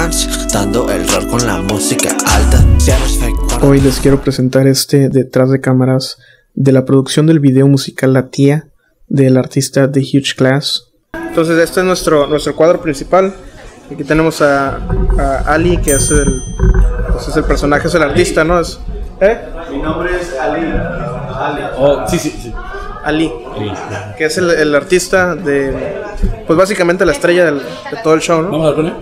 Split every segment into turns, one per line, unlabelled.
dance, dando el rol con la música alta.
Hoy les quiero presentar detrás de cámaras de la producción del video musical La Tía del artista The Huge Class. Entonces este es nuestro cuadro principal. Aquí tenemos a Ali, que es el personaje, es el artista, ¿no?
Mi nombre es Ali.
Oh, sí.
Ali, que es el artista pues básicamente la estrella de todo el show, ¿no?
Vamos a poner.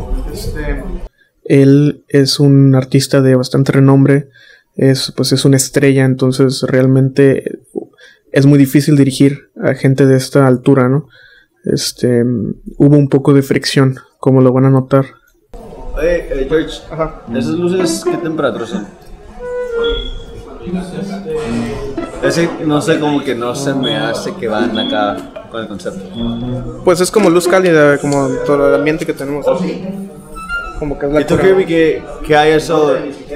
Él es un artista de bastante renombre, es una estrella, entonces realmente es muy difícil dirigir a gente de esta altura, ¿no? Hubo un poco de fricción, como lo van a notar.
Oye, George, ¿esas luces qué temperatura son? No sé, como que no se me hace que van acá con el concepto.
Pues es como luz cálida, como todo el ambiente que tenemos. Como que es la.
¿Y tú, Kirby, que hay eso?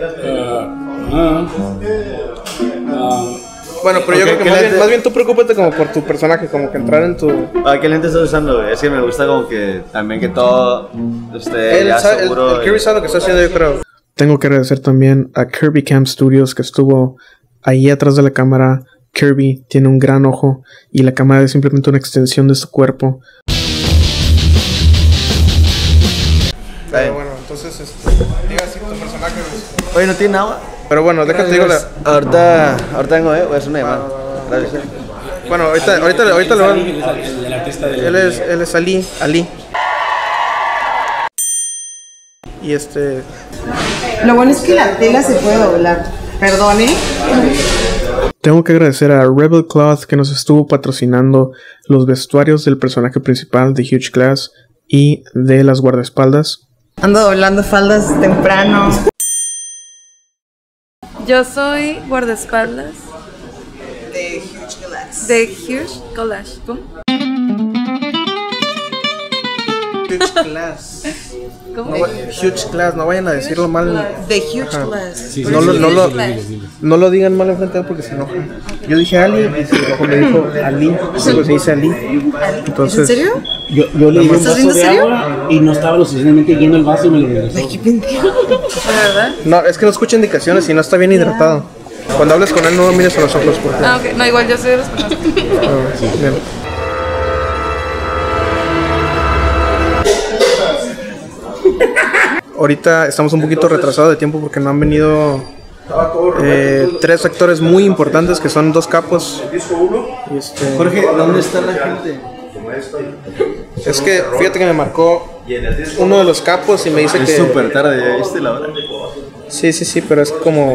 Bueno, pero yo creo que más bien tú preocúpate como por tu personaje, como que entrar en tu...
¿Qué lente estás usando, güey? Es que me gusta como que también que todo ya seguro.
El Kirby sabe lo que está haciendo, yo creo. Tengo que agradecer también a Kirby Cam Studios, que estuvo ahí atrás de la cámara. Kirby tiene un gran ojo y la cámara es simplemente una extensión de su cuerpo. Pero bueno, entonces, diga así tu personaje.
Oye, ¿no tiene agua?
Pero bueno, déjate digo la...
Ahorita vengo, voy a hacer una llamada. Gracias.
Bueno, ahorita lo van...
El artista de...
Él es Ali. Y
Lo bueno es que la tela se puede doblar. Perdone.
Tengo que agradecer a Rebel Cloth, que nos estuvo patrocinando los vestuarios del personaje principal de Huge Class y de las guardaespaldas.
Ando doblando faldas temprano.
Yo soy guardaespaldas
De Huge Class.
de Huge Class. ¿Cómo?
Huge Class.
¿Cómo?
Huge Class, no vayan a decirlo mal.
De Huge Class.
No lo digan mal enfrente de él porque se enoja. Yo dije Ali y se enojó, me dijo Ali, pues se dice Ali. Entonces,
¿En serio?
Yo le di un
¿Estás
vaso
en
de
serio?
agua y no estaba lo suficientemente lleno el vaso y me lo regresó.
Ay, qué pendejo.
¿De verdad?
no, es que no escucha indicaciones y no está bien hidratado. Cuando hables con él no lo mires a los ojos porque...
Ah, ok. No, igual yo soy de los personajes.
Bien. Ahorita estamos un poquito retrasados de tiempo porque no han venido 3 actores muy importantes que son 2 capos.
Jorge, ¿dónde está la gente?
Es que fíjate que me marcó uno de los capos y me dice que...
Es súper tarde, ¿ya viste la hora?
Sí, pero es como...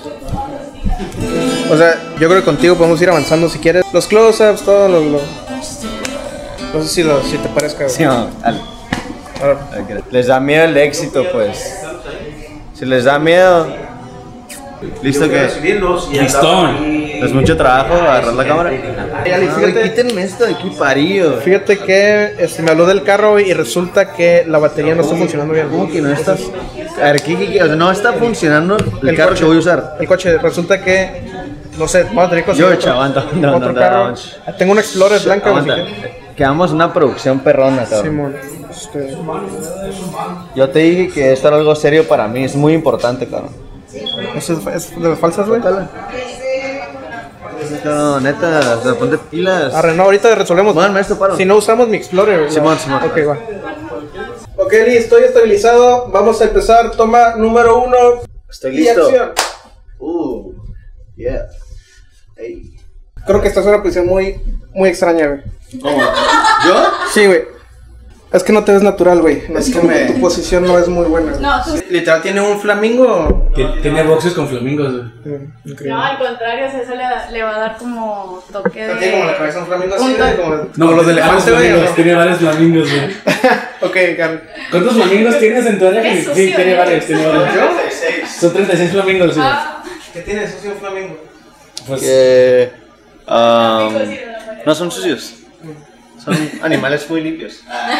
O sea, yo creo que contigo podemos ir avanzando si quieres. Los close-ups, todo lo... No sé si te parezca.
Sí, no, dale. Les da miedo el éxito, pues. Si les da miedo, listo que.
Listón.
Es mucho trabajo agarrar la cámara. Quítenme esto de aquí, parillo.
Fíjate que me habló del carro y resulta que la batería no está funcionando bien.
¿Cómo que no estás? A ver, o sea, no está funcionando el carro que voy a usar.
El coche, resulta que. No sé, vamos a tener que conseguir
George, aguanta.
otro carro. Tengo una Explorer blanca.
Aguanta. Quedamos una producción perrona, cabrón.
Simón.
Yo te dije que esto era algo serio para mí, es muy importante, cabrón.
¿Eso es de las falsas, güey?
No, neta, o sea, ponte pilas.
Arre, no, ahorita resolvemos.
Bueno, esto paro.
Si no usamos mi Explorer.
Simón.
Ok, va. Ok, listo, estoy estabilizado. Vamos a empezar. Toma número 1.
Estoy
y
listo.
acción.
Yeah. Hey.
Creo que esta es una posición muy extraña, güey.
¿Cómo? ¿Yo?
Sí, güey. Es que no te ves natural, güey.
Es que
tu posición no es muy buena.
No, tú...
Literal, ¿tiene un flamingo?
Tiene boxes con flamingos.
No, al contrario, eso le va a dar como toque de...
Tiene como la cabeza un flamingo así,
Un
güey,
toque.
como los de elefante, güey.
Tiene varios flamingos, güey.
Ok, Gaby.
¿Cuántos flamingos tienes en tu área?
Qué
Sí,
sucio,
tiene varios.
¿Yo?
Son 36 flamingos, sí.
¿Qué tiene eso, sí, un flamingo?
Pues,
Que no son sucios. Son animales muy limpios.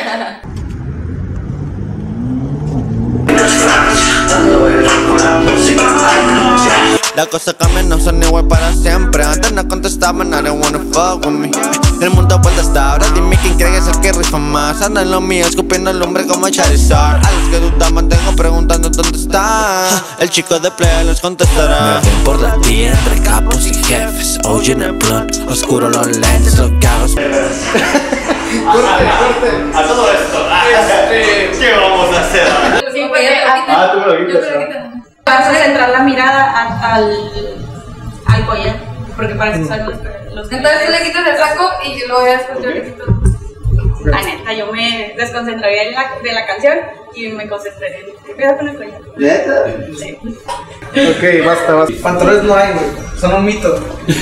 La cosa cambia, no son igual para siempre. Antes no contestaban, I don't wanna fuck with me. El mundo vuelta hasta ahora, dime quién cree que es el que rifa más. Anda en lo mío, escupiendo el lumbre como Charizard. A los que dudan mantengo preguntas. El chico de playa les contestará.
Me ven por la tía entre capos y jefes. Oye en el blunt, oscuro los lentes, lo que hago es...
A todo esto, ¿qué vamos a hacer?
Sí, porque
Tú me lo quitas.
vas a centrar la mirada al collar. Porque para eso salen los. Entonces tú le quitas el saco y luego ya después yo le quito. La neta, yo me desconcentraría de la canción y me concentraría en qué pedo con el collar.
¿Neta?
Sí.
Ok, basta. Pantalones no hay, güey. Son un mito.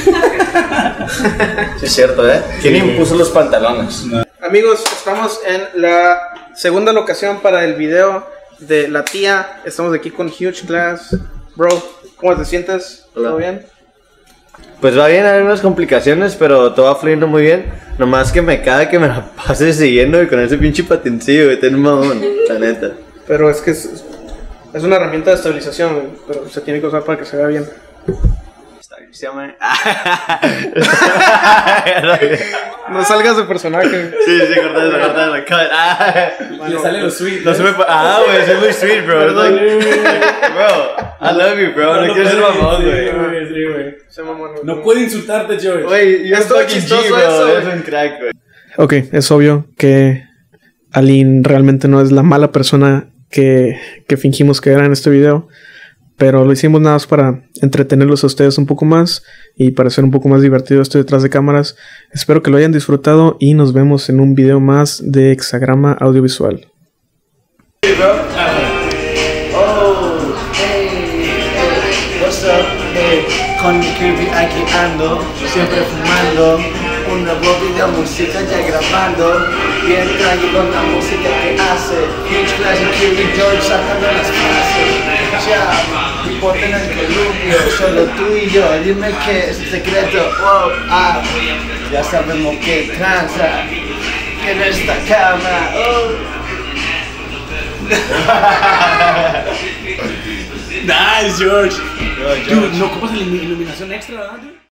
Sí, es cierto, ¿eh? ¿Quién impuso los pantalones?
Amigos, estamos en la segunda locación para el video de la tía. Estamos aquí con Huge Class. Bro, ¿cómo te sientes? ¿Todo bien?
Pues va bien, hay unas complicaciones, pero todo va fluyendo muy bien. Nomás que me caga que me la pase siguiendo y con ese pinche patincillo, güey, ten un mamón, la neta.
Pero es que es una herramienta de estabilización, güey, pero se tiene que usar para que se vea bien.
Estabilización.
No salgas de personaje.
Sí, cortalo, cut.
Le sale lo sweet.
No se me güey, soy muy sweet, bro. Bro, I love you, bro. No quiero ser mamón, güey.
Sí, güey.
Se mamó,
No puede insultarte, George.
Güey, yo
Esto
soy
es
chistoso
chistoso
eso,
eso,
es un crack, güey.
Ok, es obvio que Aline realmente no es la mala persona que fingimos que era en este video. Pero lo hicimos nada más para entretenerlos a ustedes un poco más y para hacer un poco más divertido esto detrás de cámaras. Espero que lo hayan disfrutado y nos vemos en un video más de Hexagrama Audiovisual.
Hey, bro. Oh, hey, what's up? Con mi Kirby aquí ando, siempre fumando. Un nuevo video, música ya grabando. Bien tranquilo con la música que hace. Huge Class y Kirby George sacando las clases. Ya, hipote en el columpio, solo tú y yo. Dime qué es el secreto. Wow, ya sabemos que tranza en esta cama. Oh.
Nice, George.
George.
Dude, no ocupas la iluminación extra, ¿verdad?